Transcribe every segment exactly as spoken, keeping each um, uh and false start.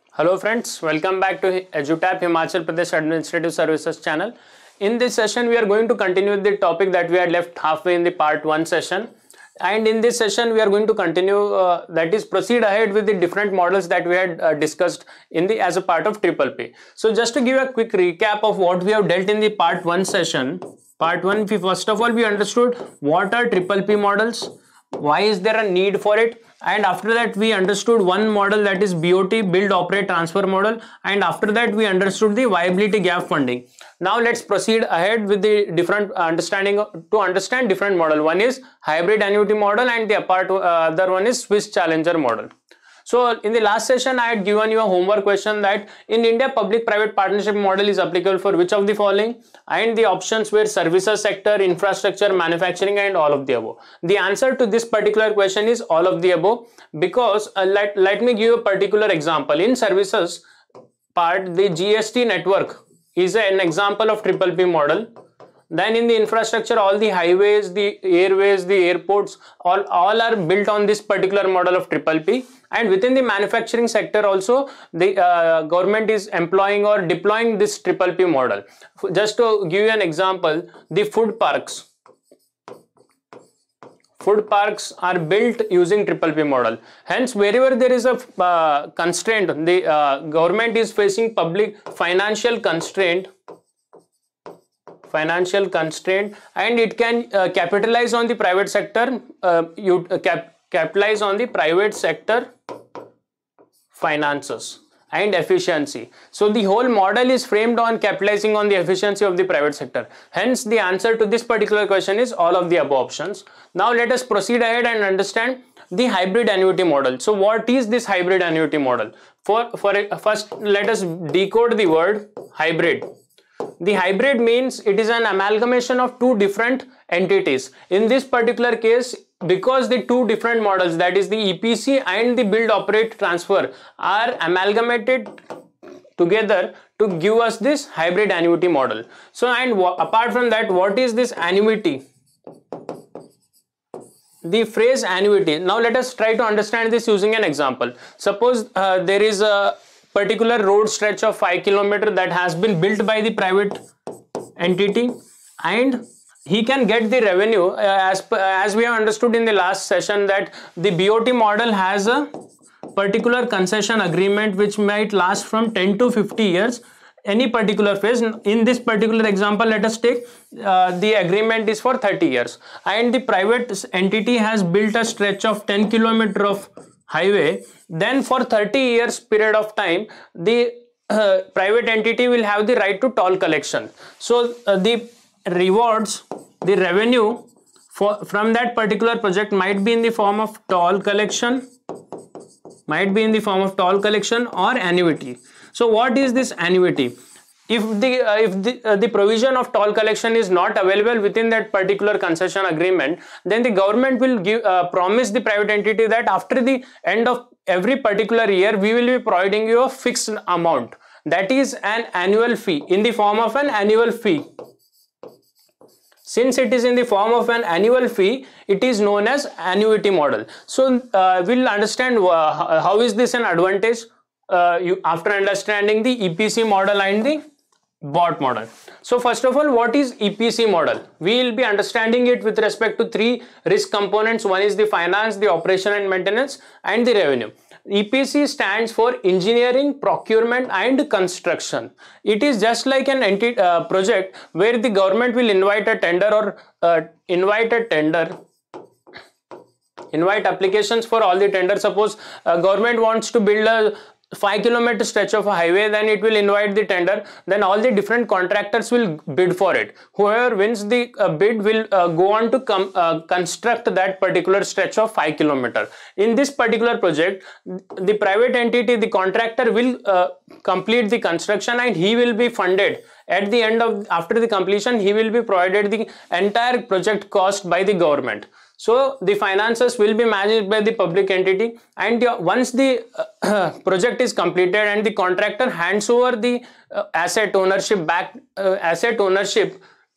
Hello friends, welcome back to EduTap Himachal Pradesh Administrative Services channel. In this session, we are going to continue the topic that we had left halfway in the part one session. And in this session, we are going to continue, uh, that is proceed ahead with the different models that we had uh, discussed in the as a part of Triple P. So just to give a quick recap of what we have dealt in the part one session. Part one, we, first of all, we understood what are Triple P models, why is there a need for it, and after that we understood one model, that is B O T, build operate transfer model, and after that we understood the viability gap funding. Now let's proceed ahead with the different understanding to understand different model. One is hybrid annuity model and the apart, uh, other one is Swiss Challenger model. So in the last session, I had given you a homework question that in India, public-private partnership model is applicable for which of the following, and the options were services sector, infrastructure, manufacturing, and all of the above. The answer to this particular question is all of the above, because uh, let, let me give a particular example. In services part, the G S T network is an example of Triple P model. Then in the infrastructure, all the highways, the airways, the airports, all, all are built on this particular model of Triple P. And within the manufacturing sector also, the uh, government is employing or deploying this Triple P model. Just to give you an example, the food parks. Food parks are built using Triple P model. Hence, wherever there is a uh, constraint, the uh, government is facing public financial constraint, financial constraint, and it can uh, capitalize on the private sector, uh, you uh, cap capitalize on the private sector finances and efficiency. So the whole model is framed on capitalizing on the efficiency of the private sector. Hence, the answer to this particular question is all of the above options. Now let us proceed ahead and understand the hybrid annuity model. So what is this hybrid annuity model? For, for first, let us decode the word hybrid. The hybrid means it is an amalgamation of two different entities. In this particular case, because the two different models, that is the E P C and the build operate transfer, are amalgamated together to give us this hybrid annuity model. So, and apart from that, what is this annuity? The phrase annuity. Now let us try to understand this using an example. Suppose uh, there is a particular road stretch of five kilometers that has been built by the private entity, and he can get the revenue uh, as as we have understood in the last session that the B O T model has a particular concession agreement which might last from ten to fifty years, any particular phase. In this particular example, let us take uh, the agreement is for thirty years, and the private entity has built a stretch of ten kilometers of highway. Then for thirty years period of time, the uh, private entity will have the right to toll collection. So uh, the rewards, the revenue for from that particular project might be in the form of toll collection, might be in the form of toll collection or annuity. So what is this annuity? If the uh, if the, uh, the provision of toll collection is not available within that particular concession agreement, then the government will give uh, promise the private entity that after the end of every particular year, we will be providing you a fixed amount, that is an annual fee, in the form of an annual fee. Since it is in the form of an annual fee, it is known as annuity model. So uh, we'll understand uh, how is this an advantage uh, you, after understanding the E P C model and the B O T model. So first of all, what is E P C model? We will be understanding it with respect to three risk components. One is the finance, the operation and maintenance, and the revenue. E P C stands for engineering, procurement and construction. It is just like an entity, uh, project where the government will invite a tender or uh, invite a tender invite applications for all the tenders. Suppose uh, government wants to build a five kilometer stretch of a highway, then it will invite the tender, then all the different contractors will bid for it. Whoever wins the uh, bid will uh, go on to come uh, construct that particular stretch of five kilometer. In this particular project, the private entity, the contractor will uh, complete the construction and he will be funded. At the end of, after the completion, he will be provided the entire project cost by the government. So the finances will be managed by the public entity, and once the uh, project is completed and the contractor hands over the uh, asset ownership back uh, asset ownership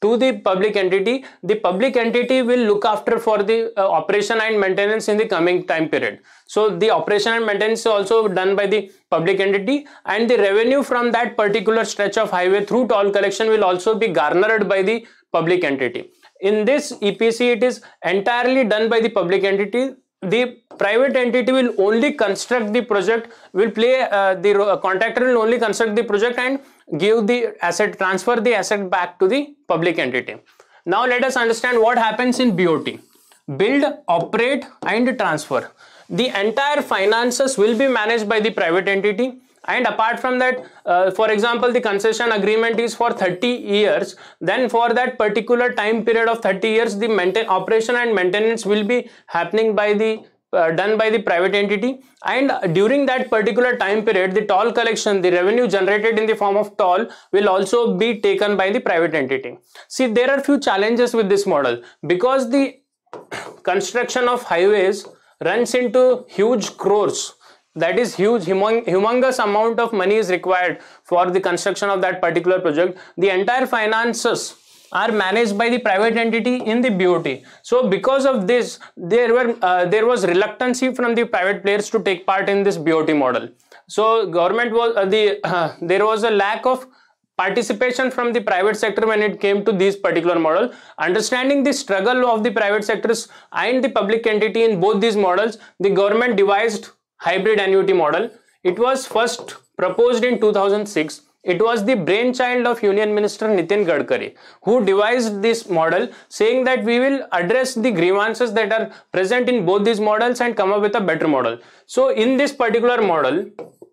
to the public entity, the public entity will look after for the uh, operation and maintenance in the coming time period. So the operation and maintenance is also done by the public entity, and the revenue from that particular stretch of highway through toll collection will also be garnered by the public entity. In this E P C, it is entirely done by the public entity. The private entity will only construct the project, will play uh, the uh, contractor will only construct the project and give the asset, transfer the asset back to the public entity. Now let us understand what happens in B O T. Build, operate and transfer. The entire finances will be managed by the private entity, and apart from that, uh, for example, the concession agreement is for thirty years, then for that particular time period of thirty years, the maintain operation and maintenance will be happening by the uh, done by the private entity, and during that particular time period, the toll collection, the revenue generated in the form of toll will also be taken by the private entity. See, there are few challenges with this model, because the construction of highways runs into huge crores. That is huge, humong humongous amount of money is required for the construction of that particular project. The entire finances are managed by the private entity in the B O T. So because of this, there were uh, there was reluctancy from the private players to take part in this B O T model. So government was uh, the uh, there was a lack of participation from the private sector when it came to this particular model. Understanding the struggle of the private sectors and the public entity in both these models, the government devised hybrid annuity model. It was first proposed in two thousand six. It was the brainchild of Union Minister Nitin Gadkari, who devised this model, saying that we will address the grievances that are present in both these models and come up with a better model. So in this particular model,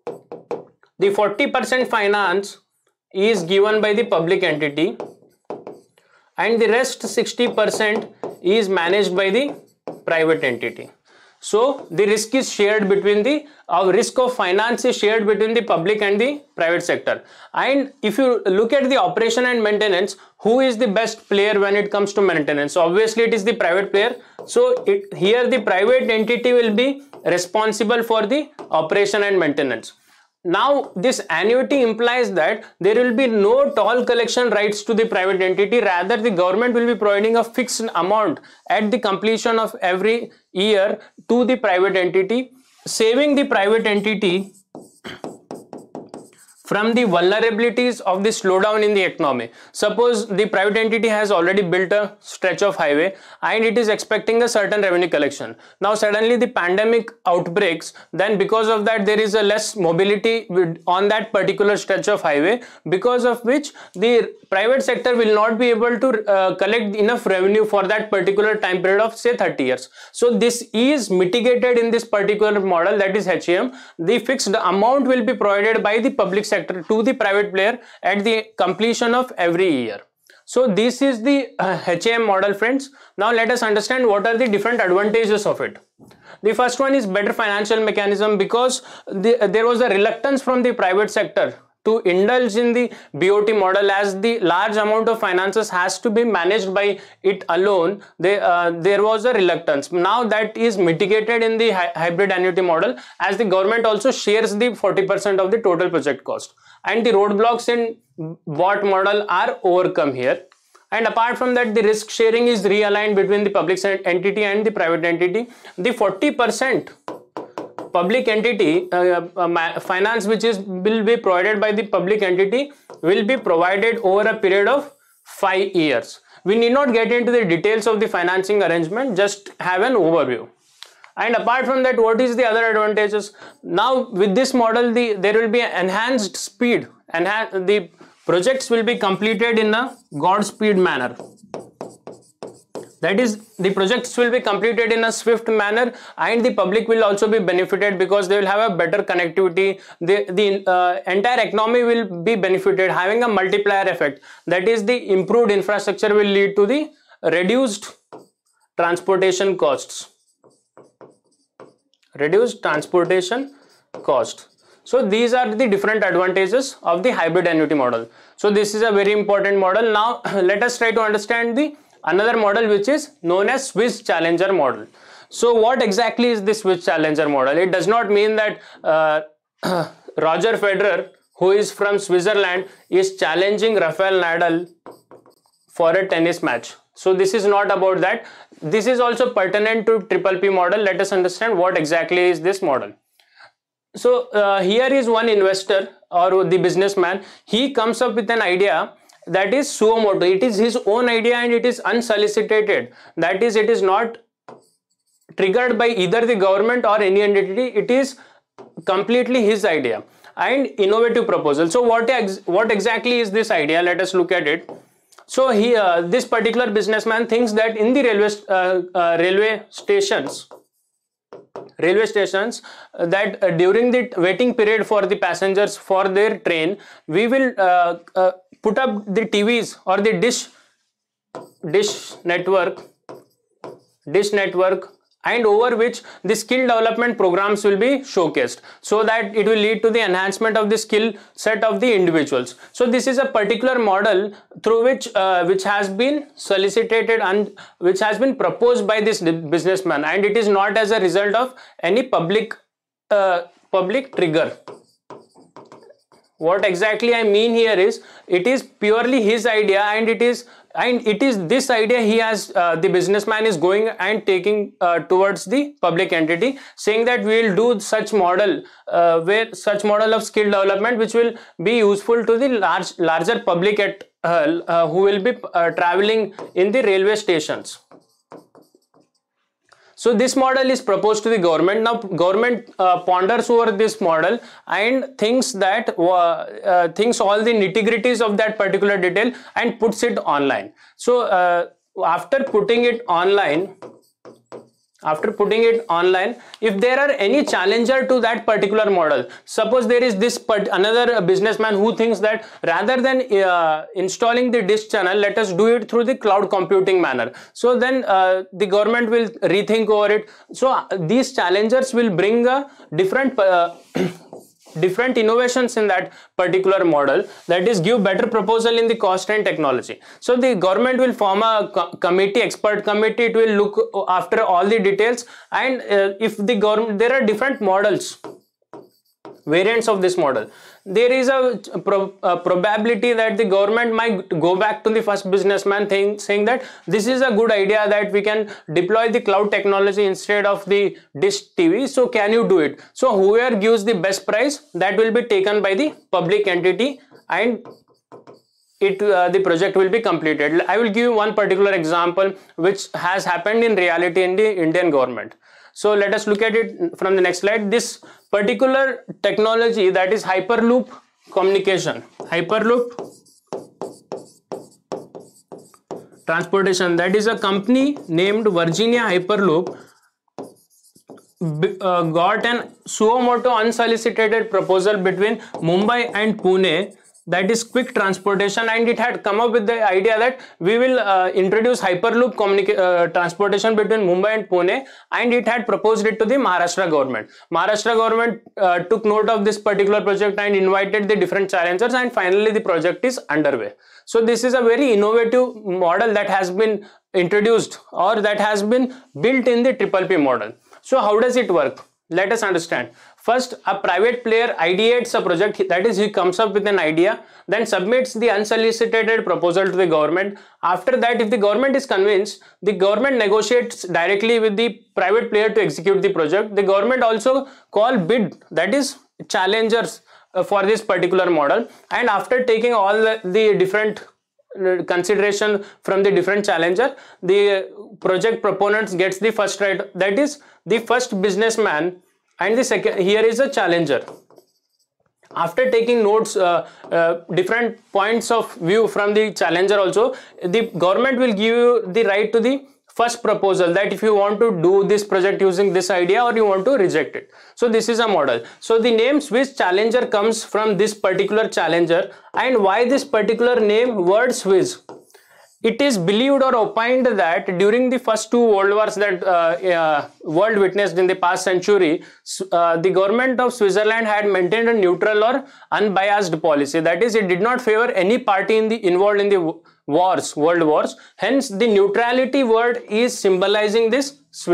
the forty percent finance is given by the public entity and the rest sixty percent is managed by the private entity. So the risk is shared between the uh, risk of finance is shared between the public and the private sector. And if you look at the operation and maintenance, who is the best player when it comes to maintenance? So obviously it is the private player. So it, here the private entity will be responsible for the operation and maintenance. Now this annuity implies that there will be no toll collection rights to the private entity. Rather, the government will be providing a fixed amount at the completion of every year to the private entity, saving the private entity from the vulnerabilities of the slowdown in the economy. Suppose the private entity has already built a stretch of highway and it is expecting a certain revenue collection. Now suddenly the pandemic outbreaks, then because of that there is a less mobility on that particular stretch of highway, because of which the private sector will not be able to uh, collect enough revenue for that particular time period of say thirty years. So this is mitigated in this particular model, that is H A M. The fixed amount will be provided by the public sector to the private player at the completion of every year. So this is the uh, H A M model, friends. Now let us understand what are the different advantages of it. The first one is better financial mechanism, because the, there was a reluctance from the private sector to indulge in the B O T model, as the large amount of finances has to be managed by it alone. They, uh, there was a reluctance. Now that is mitigated in the hy hybrid annuity model, as the government also shares the forty percent of the total project cost, and the roadblocks in B O T model are overcome here. And apart from that, the risk sharing is realigned between the public entity and the private entity. The forty percent public entity uh, uh, finance which is will be provided by the public entity will be provided over a period of five years. We need not get into the details of the financing arrangement, just have an overview. And apart from that, what is the other advantages? Now with this model, the there will be enhanced speed, and the projects will be completed in a Godspeed manner. That is, the projects will be completed in a swift manner, and the public will also be benefited because they will have a better connectivity. The, the uh, entire economy will be benefited, having a multiplier effect. That is, the improved infrastructure will lead to the reduced transportation costs. Reduced transportation cost. So these are the different advantages of the hybrid annuity model. So this is a very important model. Now let us try to understand the another model, which is known as Swiss Challenger model. So what exactly is the Swiss Challenger model? It does not mean that uh, Roger Federer, who is from Switzerland, is challenging Rafael Nadal for a tennis match. So this is not about that. This is also pertinent to triple P model. Let us understand what exactly is this model. So uh, here is one investor or the businessman. He comes up with an idea that is suo motu. It is his own idea and it is unsolicited. That is, it is not triggered by either the government or any entity. It is completely his idea and innovative proposal. So what ex what exactly is this idea? Let us look at it. So here, uh, this particular businessman thinks that in the railway uh, uh, railway stations, railway stations, uh, that uh, during the waiting period for the passengers for their train, we will uh, uh, put up the T Vs or the dish dish network, dish network. and over which the skill development programs will be showcased, so that it will lead to the enhancement of the skill set of the individuals. So this is a particular model through which uh, which has been solicited and which has been proposed by this businessman, and it is not as a result of any public uh, public trigger. What exactly I mean here is, it is purely his idea, and it is and it is this idea he has uh, the businessman is going and taking uh, towards the public entity, saying that we will do such model uh, where such model of skill development which will be useful to the large larger public at uh, uh, who will be uh, traveling in the railway stations. So this model is proposed to the government. Now government uh, ponders over this model and thinks that uh, uh, thinks all the nitty-gritties of that particular detail and puts it online. So uh, after putting it online, after putting it online, if there are any challenger to that particular model, suppose there is this part, another businessman who thinks that rather than uh, installing the dish channel, let us do it through the cloud computing manner. So then uh, the government will rethink over it. So uh, these challengers will bring a different uh, different innovations in that particular model, that is give better proposal in the cost and technology. So the government will form a co committee, expert committee. It will look after all the details, and uh, if the government, there are different models, variants of this model, there is a, pro, a probability that the government might go back to the first businessman thing, saying that this is a good idea, that we can deploy the cloud technology instead of the dish T V. So can you do it? So whoever gives the best price, that will be taken by the public entity, and it uh, the project will be completed. I will give you one particular example which has happened in reality in the Indian government. So let us look at it from the next slide. This particular technology, that is Hyperloop communication, Hyperloop transportation, that is a company named Virginia Hyperloop uh, got an suo motu unsolicited proposal between Mumbai and Pune, that is quick transportation, and it had come up with the idea that we will uh, introduce Hyperloop uh, transportation between Mumbai and Pune, and it had proposed it to the Maharashtra government. Maharashtra government uh, took note of this particular project and invited the different challengers, and finally the project is underway. So this is a very innovative model that has been introduced, or that has been built in the triple P model. So how does it work? Let us understand. First, a private player ideates a project, that is, he comes up with an idea, then submits the unsolicited proposal to the government. After that, if the government is convinced, the government negotiates directly with the private player to execute the project. The government also call bid, that is challengers uh, for this particular model, and after taking all the, the different consideration from the different challenger, the project proponents gets the first right, that is the first businessman, and the second, here is a challenger. After taking notes, uh, uh, different points of view from the challenger also, the government will give you the right to the first proposal, that if you want to do this project using this idea or you want to reject it. So this is a model. So the name Swiss Challenger comes from this particular challenger. And why this particular name, word Swiss? It is believed or opined that during the first two world wars that uh, uh, world witnessed in the past century, uh, the government of Switzerland had maintained a neutral or unbiased policy. That is, it did not favor any party in the involved in the wars, world wars. Hence, the neutrality word is symbolizing this Swiss.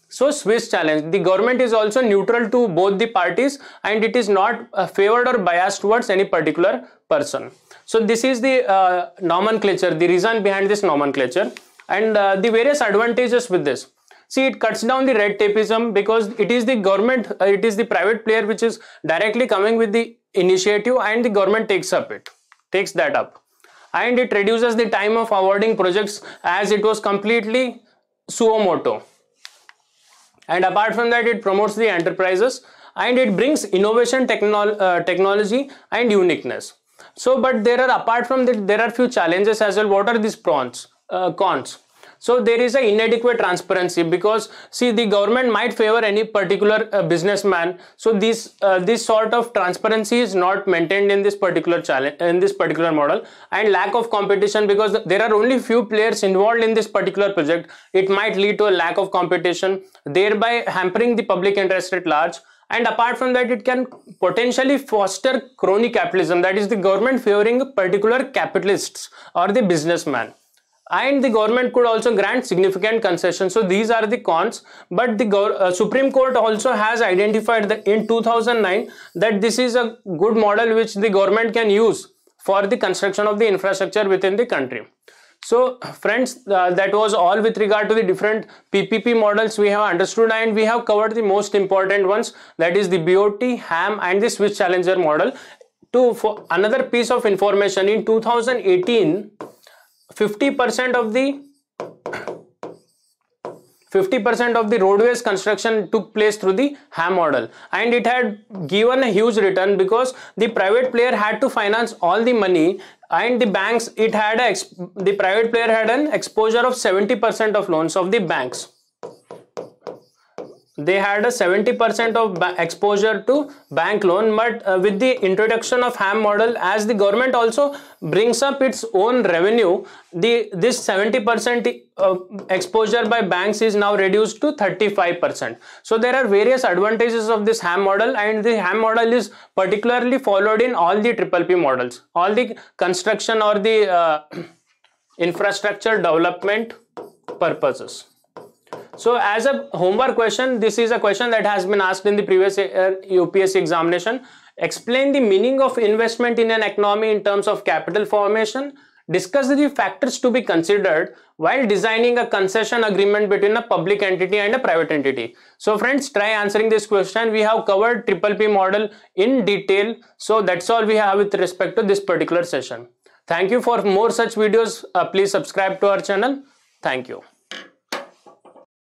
So Swiss challenge, the government is also neutral to both the parties and it is not uh, favored or biased towards any particular person. So this is the uh, nomenclature, the reason behind this nomenclature, and uh, the various advantages with this. See, it cuts down the red tapeism because it is the government, uh, it is the private player which is directly coming with the initiative and the government takes up it, takes that up. And it reduces the time of awarding projects as it was completely suo motu. And apart from that, it promotes the enterprises and it brings innovation, technol uh, technology and uniqueness. So, but there are, apart from that, there are few challenges as well. What are these pros, uh, cons? So there is a inadequate transparency because see, the government might favor any particular uh, businessman. So this uh, this sort of transparency is not maintained in this particular challenge, in this particular model, and lack of competition because there are only few players involved in this particular project. It might lead to a lack of competition, thereby hampering the public interest at large. And apart from that, it can potentially foster crony capitalism, that is the government favoring particular capitalists or the businessman. And the government could also grant significant concessions. So these are the cons, but the uh, Supreme Court also has identified that in two thousand nine that this is a good model which the government can use for the construction of the infrastructure within the country. So friends, uh, that was all with regard to the different P P P models we have understood, and we have covered the most important ones, that is the B O T, HAM and the Swiss Challenger model. To for another piece of information, in two thousand eighteen, fifty percent of the fifty percent of the roadways construction took place through the HAM model, and it had given a huge return because the private player had to finance all the money, and the banks, it had a, the private player had an exposure of seventy percent of loans of the banks. They had a seventy percent of exposure to bank loan, but uh, with the introduction of HAM model, as the government also brings up its own revenue, the this seventy percent uh, exposure by banks is now reduced to thirty-five percent. So there are various advantages of this HAM model, and the HAM model is particularly followed in all the triple P models, all the construction or the uh, infrastructure development purposes. So as a homework question, this is a question that has been asked in the previous year U P S C examination. Explain the meaning of investment in an economy in terms of capital formation. Discuss the factors to be considered while designing a concession agreement between a public entity and a private entity. So friends, try answering this question. We have covered triple P model in detail. So that's all we have with respect to this particular session. Thank you. For more such videos, uh, please subscribe to our channel. Thank you.